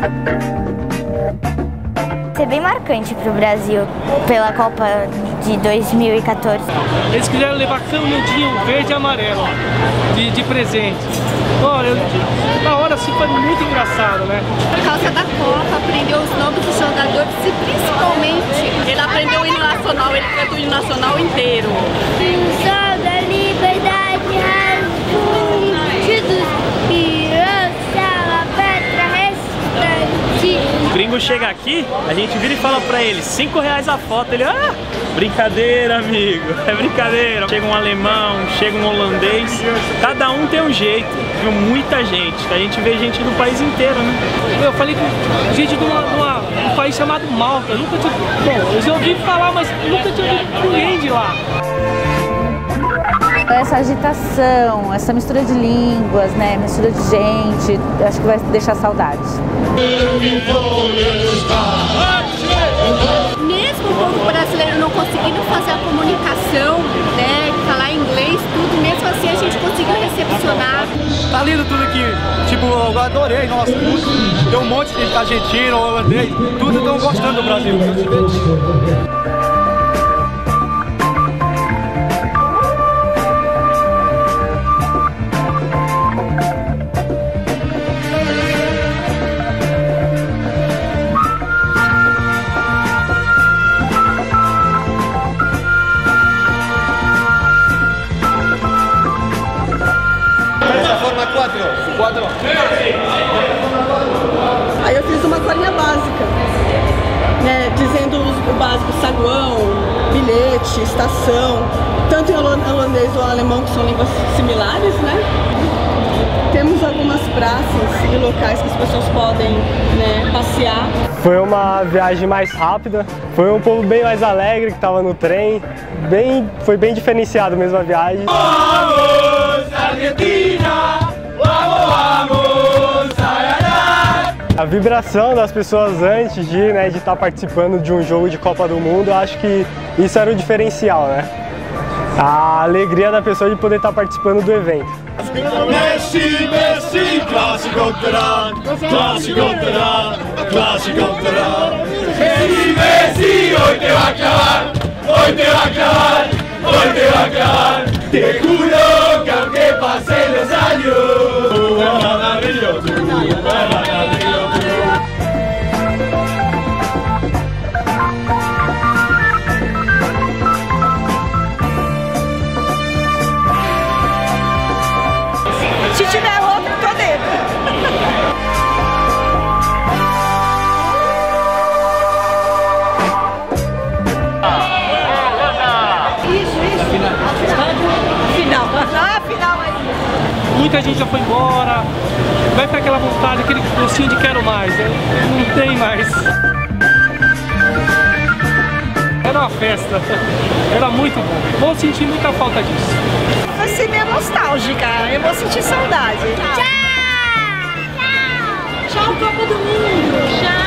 É bem marcante para o Brasil pela Copa de 2014. Eles quiseram levar caminhãozinho verde e amarelo de presente. Olha, na hora assim foi muito engraçado, né? Por causa da Copa, aprendeu os nomes dos jogadores e principalmente ele aprendeu o hino nacional, ele canta o hino nacional inteiro. O sol da liberdade rasga e o céu, a pedra restante. O gringo chega aqui, a gente vira e fala pra ele, R$5 a foto, ele, brincadeira, amigo, é brincadeira. Chega um alemão, chega um holandês, cada um tem um jeito, viu? Muita gente, a gente vê gente do país inteiro, né? Eu falei com gente de um país chamado Malta, nunca tinha, bom, eu já ouvi falar, mas nunca tinha ouvido ninguém de lá. Essa agitação, essa mistura de línguas, né, mistura de gente, acho que vai deixar saudades. Mesmo o povo brasileiro não conseguindo fazer a comunicação, né, falar inglês, tudo, mesmo assim a gente conseguiu recepcionar. Tá lindo tudo aqui, tipo, eu adorei, nossa, tem um monte de argentino, holandês, tudo estão gostando do Brasil. Aí eu fiz uma colinha básica, né, dizendo o básico, saguão, bilhete, estação, tanto em holandês ou alemão, que são línguas similares, né? Temos algumas praças e locais que as pessoas podem, né, passear. Foi uma viagem mais rápida, foi um povo bem mais alegre que estava no trem, foi bem diferenciado mesmo a viagem. Vamos, Argentina! A vibração das pessoas antes de estar participando de um jogo de Copa do Mundo, eu acho que isso era o diferencial, né? A alegria da pessoa de poder estar participando do evento. Messi, Messi, clássico terá, clássico terá, clássico terá. Messi, Messi, hoy te va a clavar, hoy te va a clavar, hoy te va a clavar. Te juro que aunque pasen los años, maravilloso. Se tiver outro, tô dentro. Final. Final mais. Muita gente já foi embora, vai ficar aquela vontade, aquele gostinho de quero mais, né? Não tem mais. Era uma festa, era muito bom. Vou sentir muita falta disso. Vai ser meio nostálgica, eu vou sentir saudade. Tchau! Tchau, Copa do Mundo! Tchau!